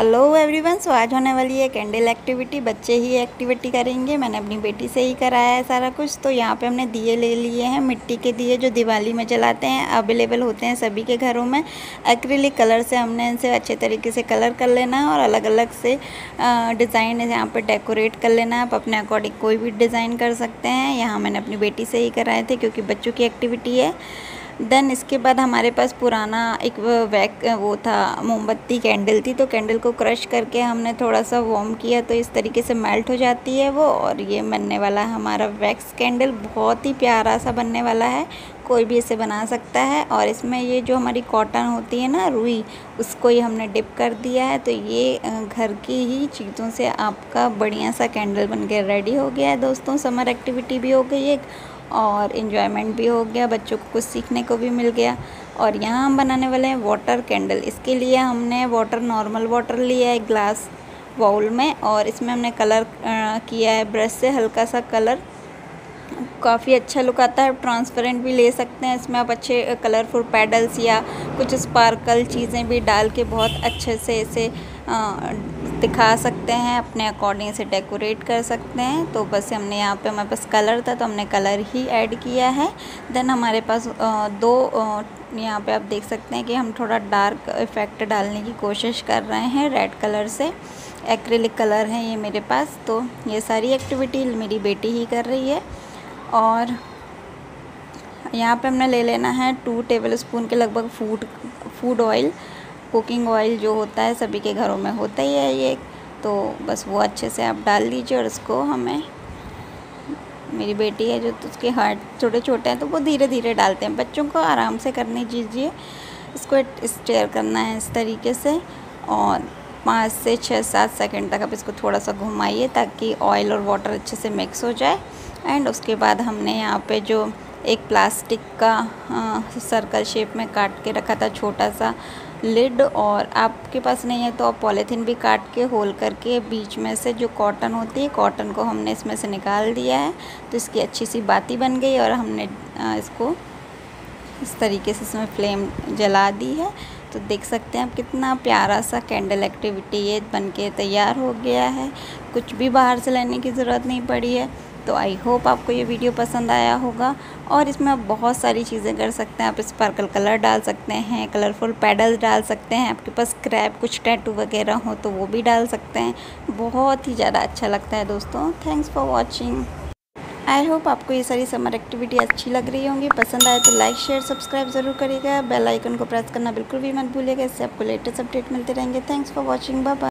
Hello everyone. सो आज होने वाली है कैंडल एक्टिविटी। बच्चे ही एक्टिविटी करेंगे। मैंने अपनी बेटी से ही कराया है सारा कुछ। तो यहाँ पे हमने दिए ले लिए हैं, मिट्टी के दिए जो दिवाली में जलाते हैं, अवेलेबल होते हैं सभी के घरों में। एक्रिलिक कलर से हमने इनसे अच्छे तरीके से कलर कर लेना है और अलग अलग से डिज़ाइन यहाँ पर डेकोरेट कर लेना है। आप अपने अकॉर्डिंग कोई भी डिज़ाइन कर सकते हैं। यहाँ मैंने अपनी बेटी से ही कराए थे क्योंकि बच्चों की एक्टिविटी है। देन इसके बाद हमारे पास पुराना एक वो था, मोमबत्ती कैंडल थी। तो कैंडल को क्रश करके हमने थोड़ा सा वार्म किया तो इस तरीके से मेल्ट हो जाती है वो। और ये बनने वाला है हमारा वैक्स कैंडल। बहुत ही प्यारा सा बनने वाला है, कोई भी इसे बना सकता है। और इसमें ये जो हमारी कॉटन होती है ना, रुई, उसको ही हमने डिप कर दिया है। तो ये घर की ही चीज़ों से आपका बढ़िया सा कैंडल बन के रेडी हो गया है दोस्तों। समर एक्टिविटी भी हो गई एक और इन्जॉयमेंट भी हो गया, बच्चों को कुछ सीखने को भी मिल गया। और यहाँ हम बनाने वाले हैं वाटर कैंडल। इसके लिए हमने नॉर्मल वाटर लिया है ग्लास बाउल में, और इसमें हमने कलर किया है ब्रश से, हल्का सा कलर, काफ़ी अच्छा लुक आता है। ट्रांसपेरेंट भी ले सकते हैं इसमें आप, अच्छे कलरफुल पेडल्स या कुछ स्पार्कल चीज़ें भी डाल के बहुत अच्छे से इसे दिखा सकते हैं। अपने अकॉर्डिंग इसे डेकोरेट कर सकते हैं। तो बस हमने यहाँ पे, हमारे पास कलर था तो हमने कलर ही ऐड किया है। देन हमारे पास यहाँ पे आप देख सकते हैं कि हम थोड़ा डार्क इफ़ेक्ट डालने की कोशिश कर रहे हैं रेड कलर से। एक्रिलिक कलर है ये मेरे पास। तो ये सारी एक्टिविटी मेरी बेटी ही कर रही है। और यहाँ पे हमने ले लेना है 2 टेबलस्पून के लगभग फूड ऑयल। कुकिंग ऑयल जो होता है सभी के घरों में होता ही है ये। तो बस वो अच्छे से आप डाल लीजिए। और इसको हमें, मेरी बेटी है जो, तो उसके हाथ छोटे छोटे हैं तो वो धीरे धीरे डालते हैं, बच्चों को आराम से करने दीजिए। इसको स्टेयर करना है इस तरीके से और 5 से 6-7 सेकंड तक आप इसको थोड़ा सा घुमाइए ताकि ऑयल और वाटर अच्छे से मिक्स हो जाए। एंड उसके बाद हमने यहाँ पे जो एक प्लास्टिक का सर्कल शेप में काट के रखा था छोटा सा लिड, और आपके पास नहीं है तो आप पॉलीथीन भी काट के होल करके बीच में से जो कॉटन होती है, कॉटन को हमने इसमें से निकाल दिया है। तो इसकी अच्छी सी बाती बन गई और हमने इसको इस तरीके से इसमें फ्लेम जला दी है। तो देख सकते हैं आप कितना प्यारा सा कैंडल एक्टिविटी ये बनके तैयार हो गया है। कुछ भी बाहर से लेने की ज़रूरत नहीं पड़ी है। तो आई होप आपको ये वीडियो पसंद आया होगा। और इसमें आप बहुत सारी चीज़ें कर सकते हैं। आप स्पार्कल कलर डाल सकते हैं, कलरफुल पेडल्स डाल सकते हैं, आपके पास स्क्रैप कुछ टैटू वगैरह हो तो वो भी डाल सकते हैं। बहुत ही ज़्यादा अच्छा लगता है दोस्तों। Thanks for watching. I hope आपको ये सारी समर एक्टिविटी अच्छी लग रही होंगी। पसंद आए तो लाइक शेयर सब्सक्राइब ज़रूर करिएगा। बेल आइकन को प्रेस करना बिल्कुल भी मत भूलिएगा, इससे आपको लेटेस्ट अपडेट मिलते रहेंगे। Thanks for watching. Bye bye.